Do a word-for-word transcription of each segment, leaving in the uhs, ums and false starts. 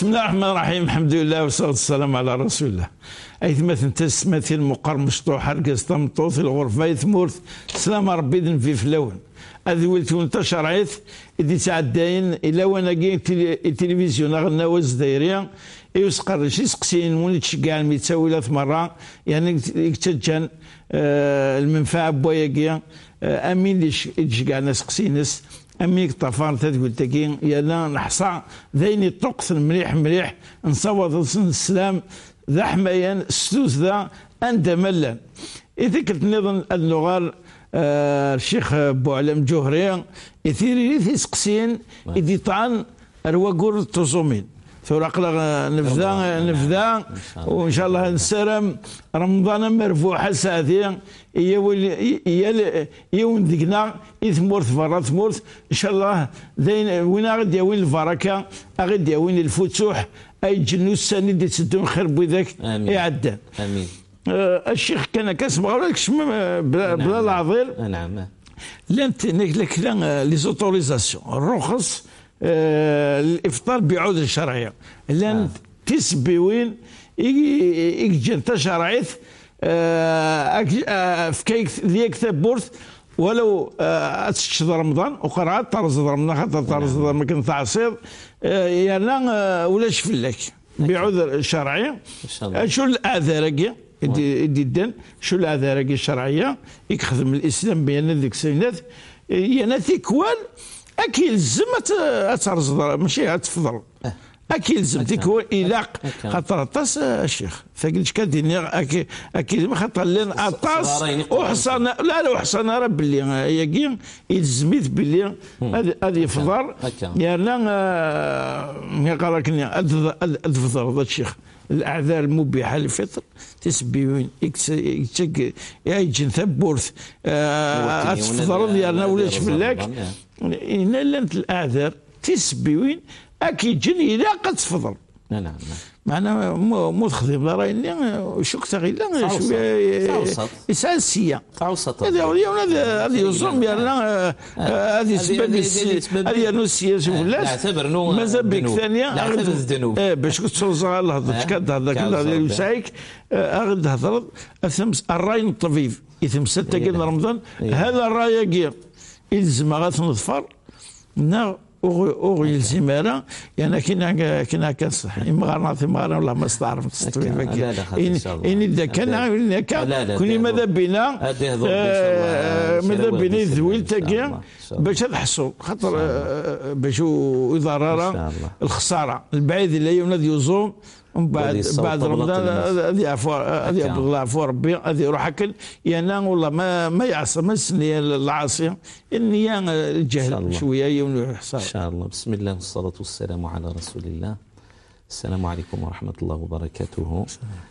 بسم الله الرحمن الرحيم. الحمد لله والصلاة والسلام على رسول الله. أيثما تنتس مثل مقر مشطوح حرقس طمطوط الغرفة يثمورث سلام ربي ذن في فلون هذه ولت وانتشر عيث إذا تعدين إلا وانا جي التلفزيون غنا وز دايريا يسقر شي سقسين وني تشكع ميتساوي ثلاث مرة يعني يكتجان آه المنفعة بوياكيا آه أمين اللي تشكع ناس قسينس أميك طفار تقول تكين يلا نحصى ذيني الطقس مليح مليح نصوت السلام ذا حمايان ستوس ذا أنت ملا إذا كنت نظن النغار آه الشيخ بوعلم جوهري يثيري لي سقسين إذا طعن رواقور التصومين ثورة قلق نفذا نفذا وإن شاء الله نسرم رمضان مرفوع ساعتين يا يون ديكنا يثمرث فرا ثمرث إن شاء الله ذين وين غادي يوين البركة غادي يوين الفتوح أي جنو السنة دي تسدون خير بذاك يعدى. آمين. آه الشيخ كان كاسمع ولا كشم بلا, بلا العظير. نعم. لانت لك لي زوتوريزاسيون الرخص آه الافطار بعود الشرعيه لان آه. تسبيوين يجي انت شرعيت آه فكيك ديك ثبورث ولو اتشد رمضان وقرات طرز رمضان خاطر طرز ما كنت تعصير آه يانا ولاش فلك بعذر شرعي شو الاعذار كي يدي شو الاعذار الشرعيه يخدم الاسلام بين ذيك السنات يانا تيكوال اكي يلزم اترزد ماشي تفضل اكي يلزم تيكوال الاق خاطر طاس الشيخ ثقيل شكا ديني اكي اكي خاطر لين اطاس وحصن لا لا وحصن راه باللي ياكي يلزميت باللي هذه يفضل يانا ملي قال لك ادفضل هذا الشيخ الاعذار المبيحه للفطر تسبيوين يكتك يجي ثبورث اتفضل ديالنا ولاش فلاك هنا لانت الاعذار تسبيوين اكيد جني لا قد تفضل. نعم نعم معنا مو تخدم لا راهي شوك تغيلا شويه يسال السيا تعوسط هذا هذا هذا يوصل بيانا هذه سبب هذه نوسيه شوف لاش مازال بك ثانيه ايه باش توصل الله هذاك هذاك هذا يسايك اغد هضر ثمس الراي الطبيب يثم ستة كان رمضان هذا الراي كير يلزم غاث نظفر نا أو يلزم راه يعني كنا كنا كنصح إمغارنا إمغارنا والله ما استعرف تستوي بك إن إذا كان إن كان كوني ماذا بينا ماذا بينا ذويل تاكيا باش تحصل خاطر باش يضرر الخسارة البعيد اللي يوم الذي يزوم ومن بعد بعد رمضان هذه عفو هذه الله عفو ربي هذه يروح اكل يانا والله ما ما يعصم السنيه العاصيه النيه الجهل شويه يوم ان شاء الله. بسم الله والصلاه والسلام على رسول الله. السلام عليكم ورحمه الله وبركاته.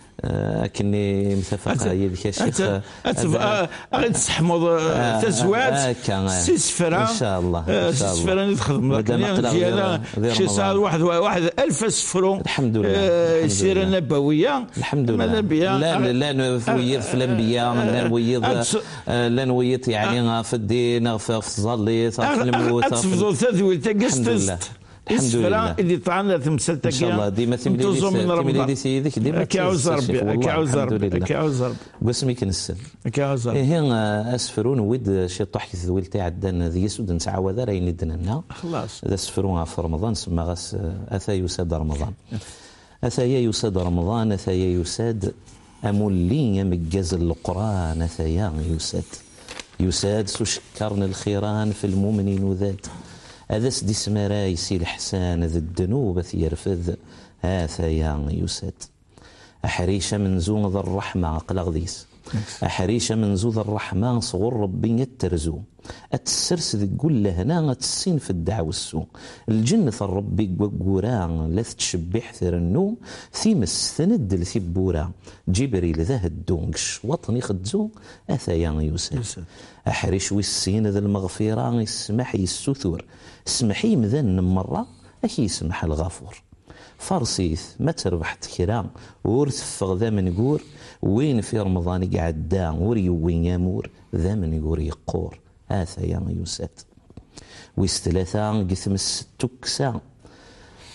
كني متفق يدك يا شيخ غادي تستحمض تزواج سي سفرة ان شاء الله سي سفرة نتخدم ديالها شي صار واحد واحد ألف سفرو الحمد لله السيره النبويه الحمد لله لا لا نويض في الانبياء لا نويض لا نويض يعني في الدين في الظل في الموت تفضل تذوي تقست الحمد لله اللي طعنا تمثلت ان شاء الله ديما تملي سيدك ديما كعوز ربي كعوز ربي كعوز ربي قسمي كنسل كعوز ربي هي اسفرون ود شي طحك ذويل تاع عدنا ذي يسود نتعاود راه يندنا خلاص هذا اسفرون في رمضان سما غاس اثا يساد رمضان اثايا يساد رمضان اثايا يساد امولي مجاز القران اثايا يساد يساد سشكرن الخيران في المؤمنين وذات هذا سدي سمرا يسي الحسان ذا الذنوب يرفذ هذا يا يساد أحريشة من زون ذا الرحمة قلق ذيس أحريشة من زون ذا الرحمة صغر ربي يترزو أتسرس ذي قول هنا أتسين في الدعوة السوء الجنة الربي وقوران لا تشبح ثر النوم ثيم السند لثبورا جبريل ذا الدونقش وطني خدزو أثا يا يساد أحرش والسين ذا المغفرة يسمح يسثور اسمحي مذن مرة أكي يسمح الغفور فرسيث ما تربحت كرام ورتفغ ذا من يقور وين في رمضان قاعد دام وري وين يمور ذا من يقور يقور هذا يا يساد ويستلاثا قثم الستكسا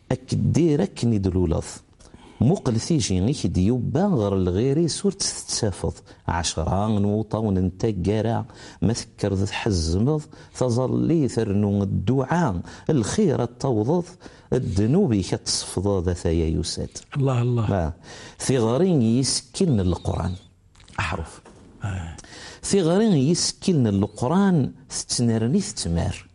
أكدير أكن يدلولض مقل ثيجي غيك ديوبا غير الغيري سورة تتسافض عشرة نوطة وننتقرا ما ذكر حزمض تظلي ثرنو الدعاء الخير التوضض الذنوب كتصفض ذا ثايا يساد الله الله ثغرين يسكن القرآن أحرف آه. ثغرين يسكن القرآن ستنرني ثتمار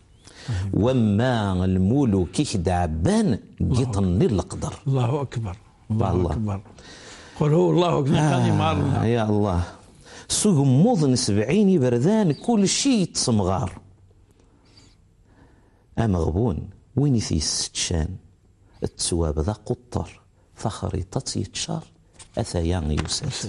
وما المولو كيك دعبان قيطني القدر. الله أكبر الله, الله. أكبر. قل هو الله أكبر. آه يا الله سوق موضن سبعين بردان كل شيء تصمغار أما غبون وين في ستشان التسواب ذا قطر فخريطة يتشار أثيان يوسف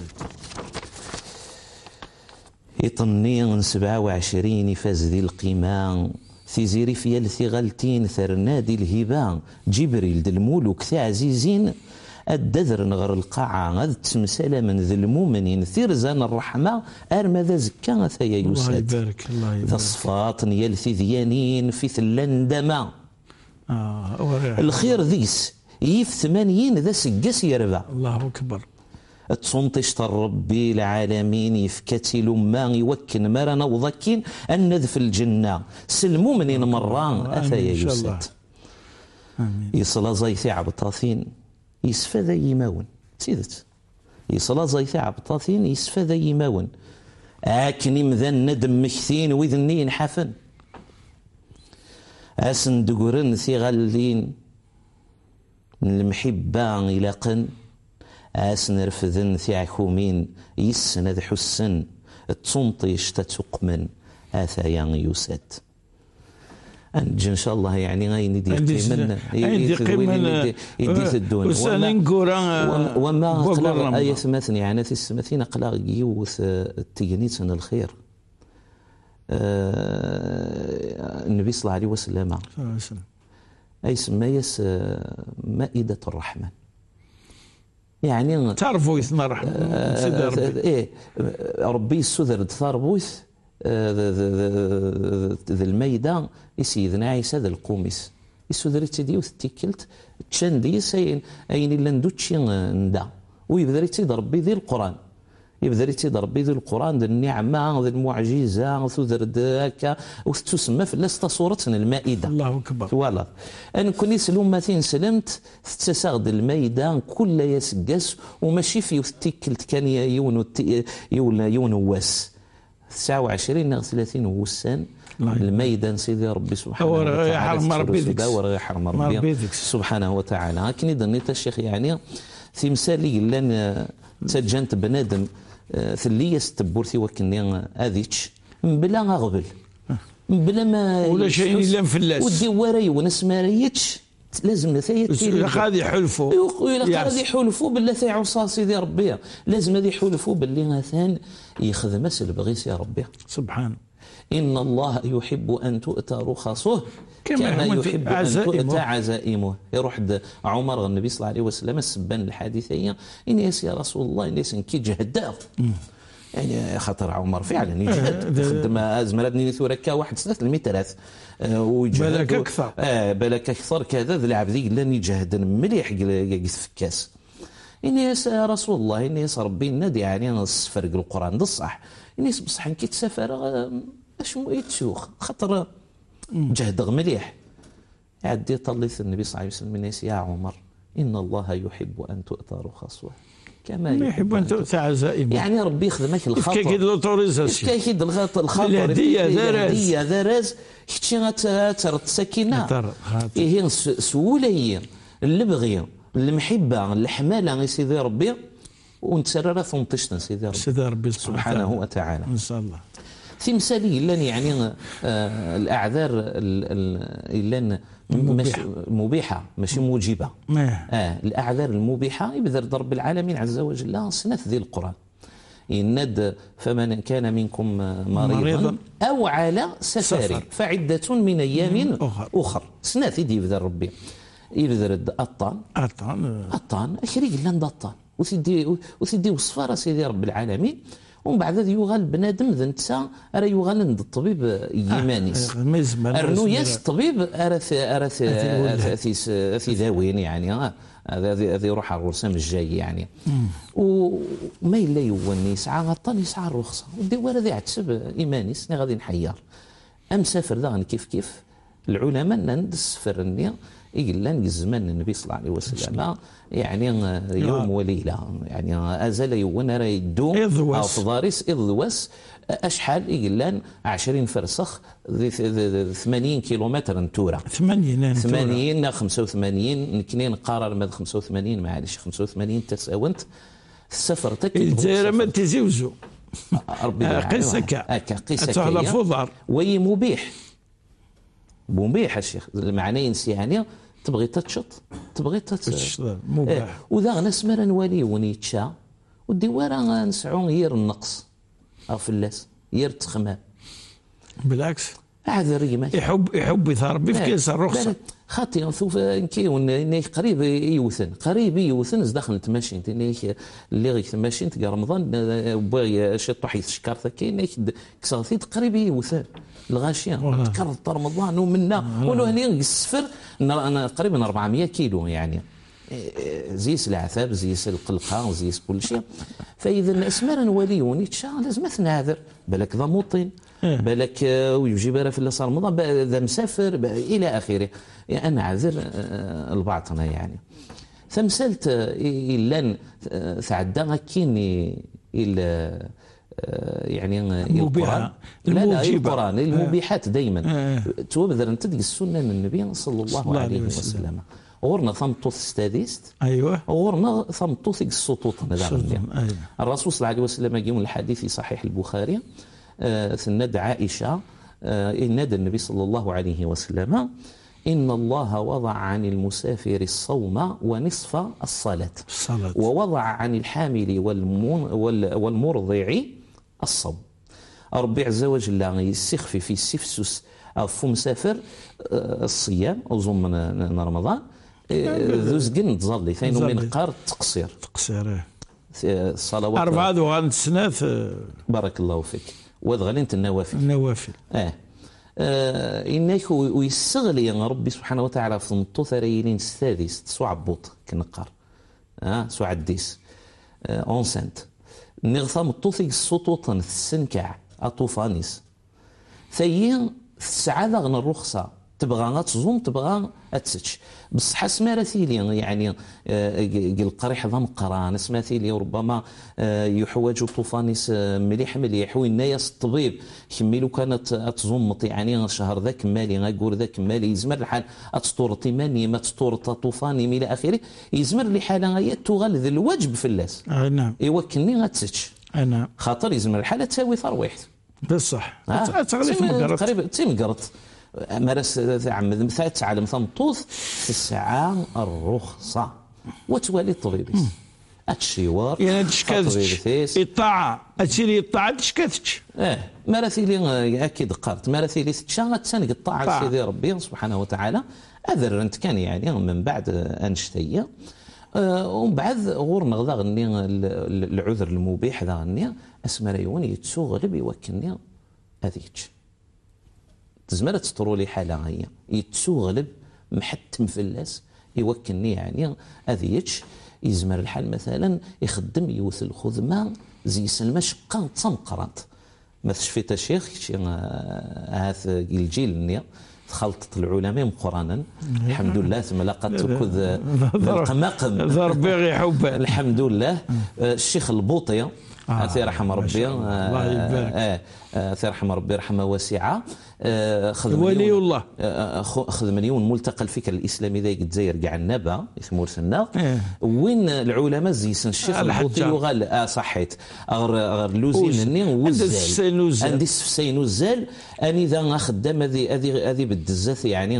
يطنين سبعة وعشرين يفاز ذي القيمان ثيزيري في الثغالتين ثرنادي الهبان جبريل ذي الملوك ثي عزيزين الدذر نغر القاعة غاد تمثال من ذي المؤمنين ثيرزان الرحمة أرما ذا زكا ثيا يوسف الله يبارك الله يبارك ذا صفات نيال ثيذيانين في ثلاندما آه الخير ذيس يف ثمانين ذا سقاس يربع. الله أكبر. تسونطيش ربي العالمين يفكتي لما يوكن مرنا وضكين النذ في الجنة سلموا منين مران أثايا يوسف يصلى زيثي عبطاثين يسفى ذا يماون سيدت يصلى زيثي عبطاثين يسفى ذا يماون أكني مذن ندم مكثين وذنين حفن أسن دقرن ثغالين المحبة إلى قن أسن رفذن ثي عكومين يسن ذي حسن تسنطيش تتقمن آثايا يوسد أنج إن شاء الله يعني غاين يدي قيمن يدي قيمن يدي الدون وما وما أقلق آية ثماثني يعني في السماثين أقلق يوث التجنيت الخير النبي صلى الله عليه وسلم أي سميس مائدة الرحمن يعني تعرفوا يثنى رحمة آه ربي. إيه ربي السذر ثاربوث ذا الميدان يسيدنا عيسى ذا القوميس السذر تديوث تيكلت تشان ديس أين إلا ندوتشي ندا ويبدأ يتيد ربي ذي القرآن يبدأ يتيد ربي ذي القرآن ذي النعمة ذي المعجزة ثذر داكا وتسمى في لست صورة المائدة. الله أكبر. فوالا أنا كوني سلومتين سلمت تتساغد الميدان كل يسقس وماشي في تيكلت كان يون يون يون واس تسعة وعشرين ناغ ثلاثين وسان الميدان سيدي ربي سبحانه وتعالى يحرم ربي يحرم ربي سبحانه وتعالى لكن إذا نيت الشيخ يعني في مثالي لان تجنت بنادم ثلية ستبورتي وكني هذيتش بلا غبل بلا ما ولا شيء الا مفلاس ودي وراي وناس ما ريتش لازم ثيت غادي يحلفوا غادي يحلفوا بالله ثي عصا سيدي ربي لازم غادي يحلفوا باللي مثلا يخدم البغيس يا ربي سبحان إن الله يحب أن تؤتى رخصه كما يحب أن تؤتى عزائمه. يروح عمر النبي صلى الله عليه وسلم السبان الحادثية إن يا رسول الله إن كي جهداف يعني خاطر عمر فعلا يجهد يخدم أزمرتني ثوركا واحد ثلاث المترات بالك أكثر آه بالك أكثر كذا ذي العبد لن يجهد مليح في الكاس إن يا رسول الله إن يس ربي نادي يعني نص فرق القرآن ده الصح إن يس بصح كي تسافر أشمو يتشوخ خاطر جهد مليح يعدي طليت النبي صلى الله عليه وسلم يا عمر إن الله يحب أن تؤتى رخصه كما يحب أن تؤتى عزائمه يعني ربي يخدمك الخطر كيكيد لوتوريزاسيون كيكيد الخطر الهدية الهدية ذراز كتشي غترد سكينة هي سهولة هي اللي بغي المحبة الحمالة يا سيدي ربي ونتسرر ثنطشنا سيدي ربي سيدي ربي سبحانه وتعالى إن شاء الله في مثالي لان يعني آه الاعذار لان مبيحه ماشي موجبه آه الاعذار المبيحه يبذر رب العالمين عز وجل صنف ذي القران يند فمن كان منكم مريضا او على سفر فعده من ايام اخر, أخر. سنات يدي يبذر ربي يبذر الطان الطان الطان اشريق لان الطان وسيدي وسيدي وصفار سيدي رب العالمين ومن بعد يغال بنادم ذا نتسا راه يغال عند الطبيب يمانيس ارنو ياس الطبيب ارث ارث اثي داوين يعني هذا هذا يروح على الرسام الجاي يعني وما الا يوني يسعى غطان يسعى الرخصه ودي ذي عتسب ايمانيس ني غادي نحير ام سافر ذا كيف كيف العلماء ند السفر النية يقلان الزمان النبي صلى الله عليه وسلم يعني يوم وليله يعني ازال يون راه يدوم او فضاريس اضواس اشحال يقلان عشرين فرسخ ثمانين كيلومتر نتورا ثمانين ثمانين خمسة وثمانين كنين قرار ماد خمسة وثمانين معليش خمسة وثمانين تساونت السفر تك الجزائر ما تزوجوا ربي قصه كا قصه على فضار وي مبيح مبيح الشيخ المعنى يعني تبغي تتشط تبغي تتشط مباح وذا ناس مرا نوالي ونيتشا وديوارا نسعون ير النقص او فلاس ير تخمام بالعكس هذا ريما يحب يحب يثربي في كيس الرخصه خاطي نشوف كي قريب يوثن قريب يوثن داخل تماشين اللي غير تماشين تلقى رمضان بغى شي طوح يشكر كاين كساثيت قريب يوثن الغاشيه تكرر رمضان ومنا ولو هني السفر انا قريبا أربعمائة كيلو يعني زيس العذاب زيس القلقه زيس كل شيء فاذا الاسمار نوليون يتشا لازم نعذر بالك ذا موطن بالك ويجيب راه في صار رمضان ذا مسافر الى اخره يعني انا عذر البعضنا يعني فمسالت الا تعدى كيني الى يعني القران لا لا القران المبيحات دائما توبذر انت تلقى السنه من النبي صلى الله عليه وسلم غورنا ثمطوث ستاديست ايوه غورنا ثمطوث السطوط هذا أيوة. الرسول صلى الله عليه وسلم يقول الحديث في صحيح البخاري آه سند عائشه آه نادى النبي صلى الله عليه وسلم إن الله وضع عن المسافر الصوم ونصف الصلاة الصلاة ووضع عن الحامل والمرضع الصوم ربي عز وجل يستخفي في السفسس في مسافر الصيام أو ضمن رمضان ذو زقن تظلي ثاني من قار تقصير تقصير الصلوات أربعة دوغان سناث بارك الله فيك وذغلنت النوافل النوافل اه آه إنك ويستغلي ربي سبحانه وتعالى في نطوث ريلين السادس سو عبوط كنقار اه سو عديس آه اونسنت نغثام الطوثي السطوطن السنكع اطوفانيس ثيين السعادة غن الرخصة تبغى تزوم تبغى تسج بصح اسماثيلي يعني القريح ضم قران اسماثيلي ربما يحوج طوفانيس مليح مليح والناس الطبيب كملوا كانت تزمط يعني شهر ذاك مالي غاكور ذاك مالي يزمر الحال تسطور طيماني ما تسطور طوفاني الى اخره يزمر لي حاله غايه تغلظ الواجب في اللاس اي نعم يوكلني غتسج اي نعم خاطر يزمر الحاله تساوي ثرويح بصح آه. تغلف مقرط قريب تيمقرط مارس تعمد مثال تعلم ثمطوث في الساعة الرخصة وتوالي الطبيب اتشيوار يعني تشكاتش الطاعة اتشيري الطاعة تشكاتش اه مارثيلي اكيد قرت مارثيلي تشا تسانق الطاعة سيدي ربي سبحانه وتعالى اذر انت كان يعني من بعد انشتيه آه ومن بعد غور نغدا غني العذر المبيح ذا غني اسمريون يتسوغلب يوكلني هذيك تزمر تسطروا لي حاله هي يتسوغلب محتم فلاس يوكلني يعني هذيك يزمر الحال مثلا يخدم يوث الخدمه زي سلمى شقا تمقرات ما تشفيت الشيخ هاث الجيل النيا خلطت العلماء قرانا الحمد لله ثم لقد تكذ القماقم ضرب يحب الحمد لله الشيخ البوطي آه رحم ربي الله يبارك آه رحم ربي رحمه واسعه آه خذ ولي الله آه خذ مليون ملتقى الفكر الاسلامي ذاك الجزائر كاع النبا اسمه سنا آه وين العلماء زيسن الشيخ البوطي وغال اه صحيت غير غير لوزين ني وزال عندي السفسين وزال اني ذا خدام هذه هذه هذه بالدزاث يعني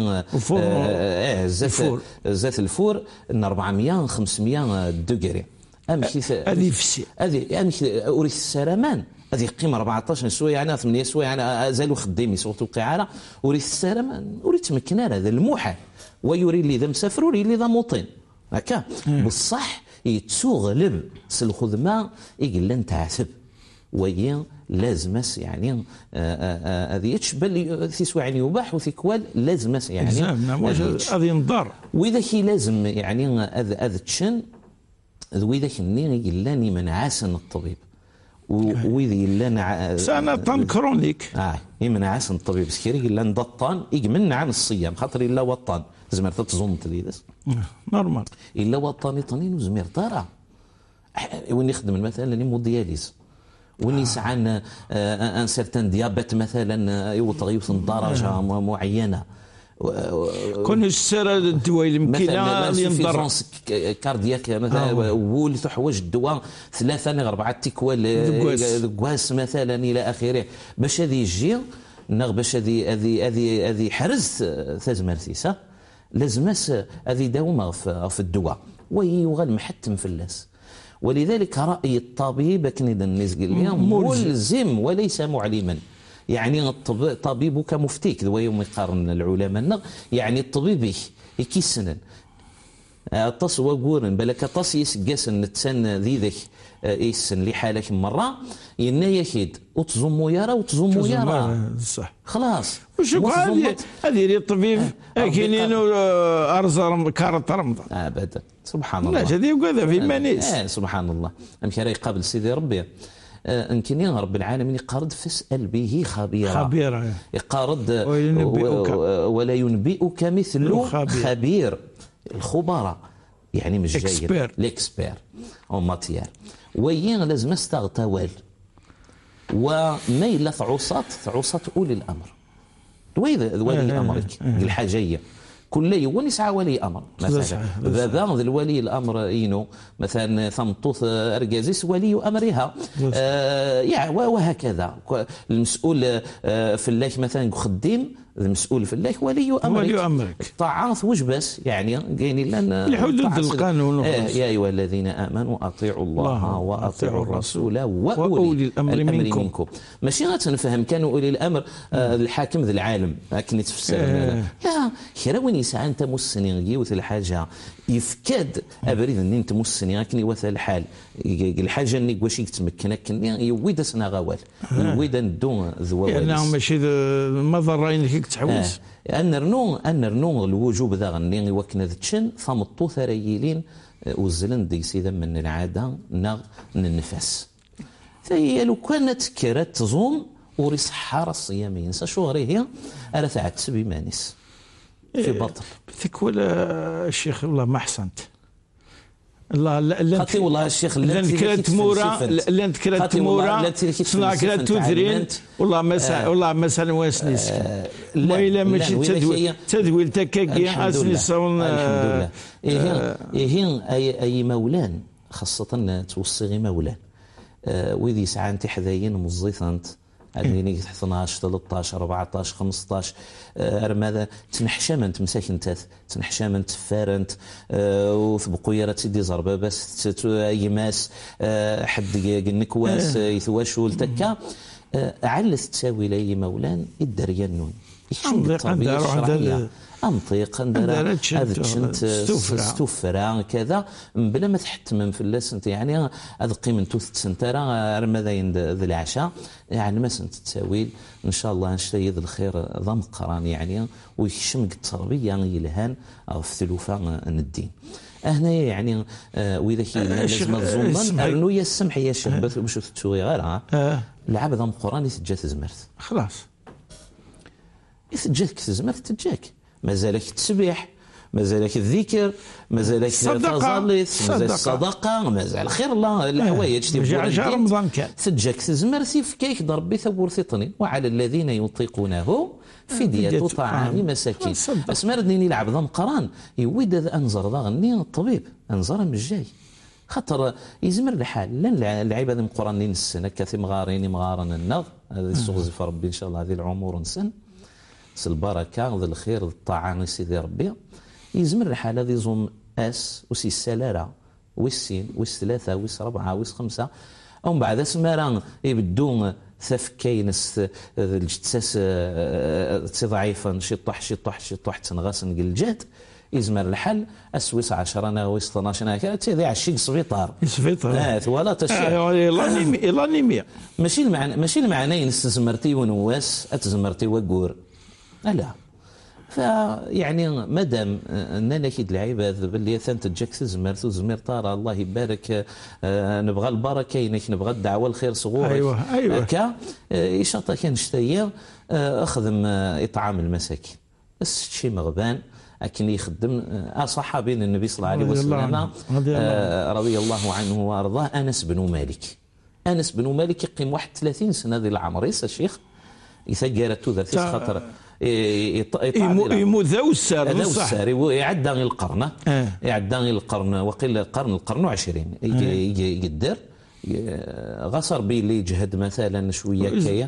اه زات زات الفور أربعمائة خمسمائة دوغري امشي هذه فسي هذه امشي اوريث السرمان هذه قيمه أربعطاش سوايع انا ثمانية سوايع انا زالوا خدامي صوت القعاره اوريث السرمان اوريث مكنار هذا الموحى ويوري لي ذا مسافر ويوري لي ذا موطن هكا بصح يتسوغلب الخدمه يقول لن تعسب وهي لازم يعني هذه تشبل تسوى يعني يباح وثيكوال لازم يعني هذه نضر واذا كي لازم يعني هذا تشن واذا كني لاني من عاسن الطبيب وإذا إلا سنة طن كرونيك اه يمنع عسن الطبيب سكيري إلا ندطان يمنع عن الصيام خاطر إلا وطان زمر تتزون تليدس نورمال إلا وطان طنين وزمير طارع وين يخدم مثلا اللي مو دياليز وين يسعى ان سيرتان ديابيت مثلا يوطغ يوصل درجه معينه كون السر الدواء اللي يمكنها ينضر كاردياك مثلا ولي تحوج الدواء ثلاثه ل اربعه تيكوال كواس مثلا الى اخره باش هذه يجي نغ باش هذه هذه هذه هذه حرز تازمرتيسه لازم هذه داومه في الدواء ويغال محتم في اللاس ولذلك راي الطبيب كنيد الناس قال اليوم ملزم وليس معلما يعني الطبيب طبيبك مفتيك ذو يوم يقارن العلماء يعني الطبيب يكيسن طاس وقورن بالك طاس يسقاسن نتسن ذي ذاك يسن لحالك مره ينا يكيد وتزمو يرى وتزمو يرى صح خلاص وش هذه هذه الطبيب كاينين ارزر كارت رمضان ابدا سبحان الله لا هذه وكذا في مانيس اه سبحان الله امكن يقابل سيدي ربي يمكن يا رب العالمين يقارد فاسأل به خبيرا خبيرا يقارد ولا ينبئك مثل خبير, خبير. الخبراء يعني مش جاي الاكسبير او ماتيار وين لازم استغتوال وما الا عصات عصات اولي الامر وإذا ولي امرك الحاجيه كل يوم يسعى ولي امر مثلا ذا الولي الامر اينو مثلا ثمطوث ارجازيس ولي امرها آه يعني وهكذا المسؤول آه في الله مثلا خديم المسؤول في الله ولي امرك ولي امرك طاعات وجبس يعني قايلين لنا لحدود القانون آه يا ايها الذين امنوا اطيعوا الله واطيعوا الرسول واولي الامر منكم, منكم. ماشي غتنفهم كانوا اولي الامر آه الحاكم ذا العالم لكن يتفسر آه. لا خير وين يسعى انت مسني يوث الحاجه يفكاد ابريد ان انت مسني لكن وث الحال الحاجه اللي واش يتمكن كني يويد سنا غوال يويد ندو ذو يعني ماشي المضرين اللي تحوس آه. ان رنو ان رنو الوجوب ذا غني وكنا ذتشن ثمطو ثريلين وزلن دي سيدا من العاده نغ من النفس فهي لو كانت كرات تزوم وريس حار الصيام ينسى شو غير هي الا تعتس بمانيس في بطل بثك ولا الشيخ الله ما احسنت الله لا خاطي والله الشيخ لا نكرات مورا لا نكرات مورا صنع كرات توثرين والله ما والله ما سال واسنيس ما الا ماشي تدويل تدويل تكاكي اسني صون الحمد لله ايه اي اي مولان خاصه توصي مولان ويذ يسعى انت حذاين مزيثنت عندي اثناش ثلاثطاش أربعطاش خمسطاش رماذا تنحشمنت مساكنتات تنحشمنت فارنت وثبقوا يا سيدي زربه بس يماس حد النكواس يثواشول تكا علس تساوي لي مولان الدريانون انطيق ندير هذا تشنت ستوفرا كذا بلا ما تحتمم في اللاس انت يعني هذا قيمته تسنترا رمضان ذي العشاء يعني ما سنت تساوي ان شاء الله نشتي ذي الخير ضم قران يعني ويشمق التربيه يلهان او في ثلوفا الدين هنا يعني واذا كي لازم تزوم ارنو يا السمح يا الشيخ باش تسوي غير العبد ضم قران يسجات زمرت خلاص يسجاتك زمرت تجاك مازالك التسبيح مازالك الذكر مازالك التظليث مازال الصدقه مازال خير الله الحوايج تبغى رمضان كان سجاك تزمر سيفكيك ضربي ثبور ثطني وعلى الذين يطيقونه فدية طعام مساكين اسمر ديني يلعب ضم قران يويد انظر ذا غني الطبيب انظر من الجاي خاطر يزمر الحال لان العباد من قران السنه كثي مغارين مغارن النغ هذه السوغ في ربي ان شاء الله هذه العمر نسن البركه ذا الخير ذا الطاعه سيدي ربي يزمر الحال هذه يزوم اس وسي السلاله والسين والثلاثه والربعه والخمسه ومن بعد اسمرا يبدون ثفكين الجتساس تضعيفا شطح شطح شطح تنغاس نقلجات يزمر الحل اسويس عشرة ناويس اثناش كانت تيضيع الشيء سبيطار سبيطار اه ولا تشاء لا نيميا ماشي المعنى ماشي المعنى استزمرتي ونواس اتزمرتي وقور لا فيعني مادام اننا كيد العباد باللي ثانت تجاك تزمر تزمر طار الله يبارك آه نبغى البركه ينك نبغى الدعوه الخير صغور ايوه ايوه هكا يشطا كان شتيا آه اخدم آه اطعام المساكين بس شي مغبان لكن يخدم آه صحابي النبي صلى الله عليه وسلم آه رضي الله عنه وارضاه انس بن مالك انس بن مالك يقيم واحد ثلاثين سنه ذي العمر يا شيخ يثقرت ذات خاطر يموت ذا والسار ذا والسار يعدى غير القرن يعدى غير القرن وقيل القرن القرن وعشرين يقدر غصر بي اللي يجهد مثلا شويه كيا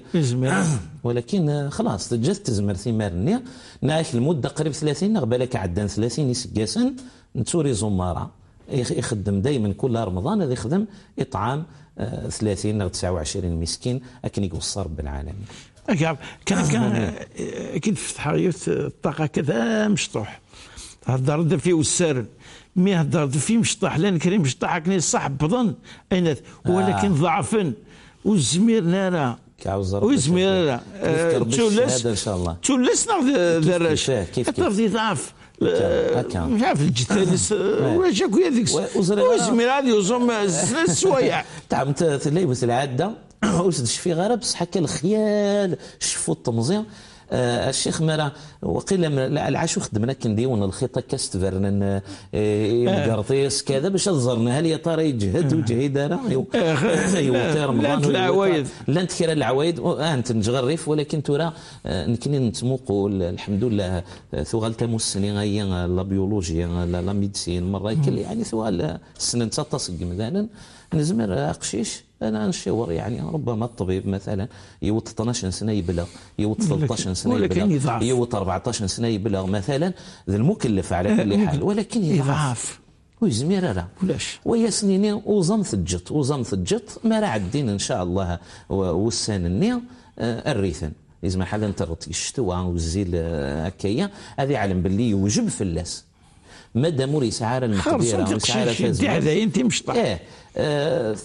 ولكن خلاص تجهز تزمر ثمارني ناك المده قريب ثلاثين قبالك عدان ثلاثين يسقاسن نتوري زماره يخدم دائما كل رمضان هذا يخدم اطعام ثلاثين او تسعة وعشرين مسكين اكن يوصى رب العالمين. كان كان كي تفتح الطاقه كذا مشطوح هضر فيه والسارن مي هضر فيه مشطح لان كريم مشطح كني صح بظن اينات ولكن ضعفا والزمير نارا وزمير نارا تولس ان شاء الله تولس ناخذ دراش كيف كيف ضعف مش عارف الجثالس ولا شاكو هذيك وزمير هذه يوزم السوايع تاع تليبس العاده وش في غير بصح هكا الخيال شفوا التمزيع آه الشيخ مرا وقيل العاشو خدمنا كنديون الخيطه كاستفرنا مقرطيس كذا باش تزرنا هل يا ترى يجهد وجهد انا ايوا رمضان العوايد لا نتكرا العوايد انت نجغرف ولكن ترى نكني نتموقوا الحمد لله ثغال تمسني غيا لا بيولوجيا لا ميديسين مره كل يعني ثغال السنه تصق مثلا نزمر قشيش انا نشاور يعني ربما الطبيب مثلا يوت اثناش سنه يبلغ يوت ثلاثطاش سنه يبلغ يوت أربعطاش سنه يبلغ مثلا ذا المكلف على كل حال ولكن يضعف ويزمير راه ولاش ويا سنيني وزم ثجت وزم ثجت ما راه عدين ان شاء الله والسنني الريثن لازم حالا ترطي الشتوى والزيل هكايا هذه علم باللي يوجب فلاس مادام وريس عار المقديره وسعار فازمه انت مشطح ايه آه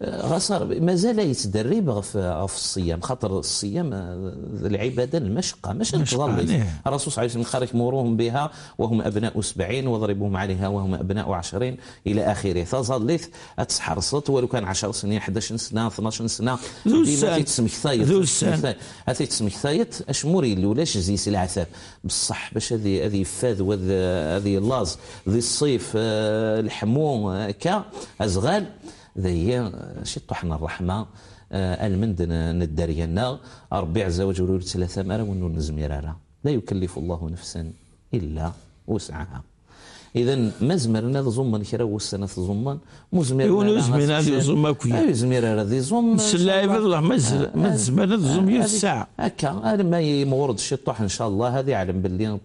غصر مازال يتدرب في الصيام خاطر الصيام العباده المشقه ماشي تظل الرسول صلى الله عليه وسلم خرج موروهم بها وهم ابناء سبعين وضربوهم عليها وهم ابناء عشرين الى اخره فظلت تحرصت ولو كان عشر سنين احد عشر سنه اثناش سنه ديما تسمك ثايط هذه تسمك ثايط اش موري ولاش زيس العذاب بصح باش هذه هذه فاذ هذه اللاز ذي الصيف الحمو كا ازغال ذي شي طحنا الرحمه المند ندرينا ربي عز وجل ثلاثه مره ونون نزميرها لا يكلف الله نفسا الا وسعها اذا مزمرنا زمن كرا والسنه زمن مزمرنا زمن هذه زمن كويا اي زمير هذه زمن السلايب الله مز مزمن زمن الساعه هكا انا ما يمورد الشطوح ان شاء الله هذه علم باللي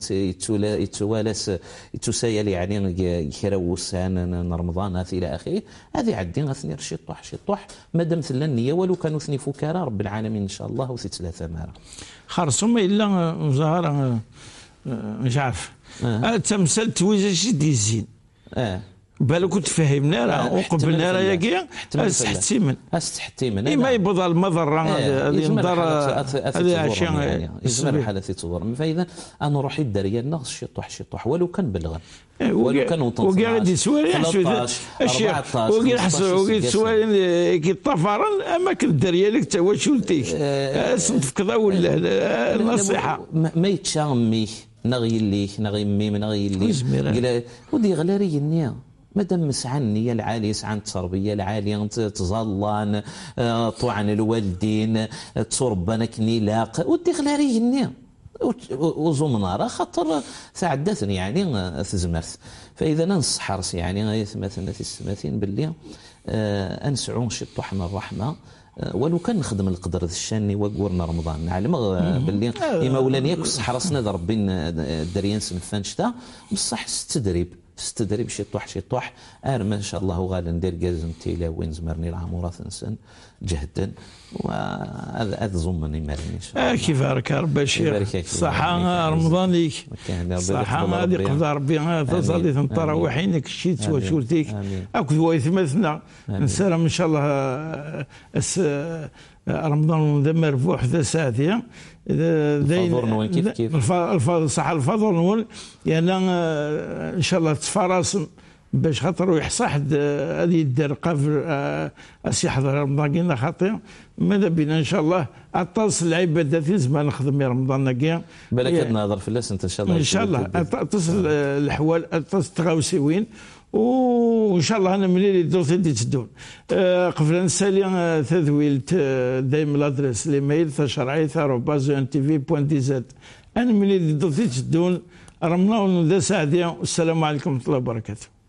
يتوالس يتسايل يعني كرا والسنه رمضان الى اخره هذه عدين اثني الشطوح شطوح مادام ثلا النيه ولو كانوا اثني فكاره رب العالمين ان شاء الله وثي ثلاثه مره خرصهم الا مظاهره مش عارف آه. تمثال تويزا شي ديزين اه بالك كنت فهمنا راه وقبلنا راه ياكي استحتيمن استحتيمن اما يبدا المضره هذه النظر هذه اشياء يزمر حالتي تصور فاذا انا روح الدريه النص شطح شطح ولو كان بلغ ولو كان وقاعد يسوى اشياء وقاعد حسوا وقاعد سوى كي طفرن اما كنت الدريه لك تا واش ولتيك صنف كذا ولا النصيحه ما يتشامي نغي ليك نغي ميم نغي ليك ودي غلاري النيه مادام مسعى النية العالية يسعى التربية العالية تظلان طعن الوالدين تربنا كنيلاق ودي غلاري النية وزمنارة خاطر ساعدتني يعني تزمرت فإذا ننصح حرص يعني مثلا في السماثين باللي أنسعون شطوح من الرحمة ولو كان نخدم القدر الشاني وقورنا رمضان نعلم باللي إما ولاني ياك حرصنا ربي الدريان سنفان شتا بصح ستدريب تستدري شي طوح شي طوح ار ما شاء الله غادا ندير كازن تيلاوين زمرني العمورة نسن جهدا وهذا ضمني مرني ان شاء الله. كيف راك ربي الشيخ صحة رمضان ليك صحة هذه قضى ربي تصلي التراويح انك شيت وشورتيك اكو ويثمثنا نسلم ان شاء الله رمضان ذا مربوح ذا ساعتين الفضل نون كيف كيف الفضل صح الفضل نون يعني ان شاء الله تفراسم باش خاطر يحصى حد هذه يدير قبل اسي حضر رمضان كينا خاطر ماذا بينا ان شاء الله اتصل العبادات زمان نخدم رمضان كيا بالك نهضر في الناس انت ان شاء الله ان شاء الله اتصل الحوال اتصل تغاوسيوين وان شاء الله انا ملي الدوسي اللي تدون أه قبل نسالي تذويل دايما الادريس الايميل تشرعيث روباز ان تي في بوان دي زد انا ملي الدوسي تدون رمضان ذا ساعه والسلام عليكم ورحمه الله وبركاته.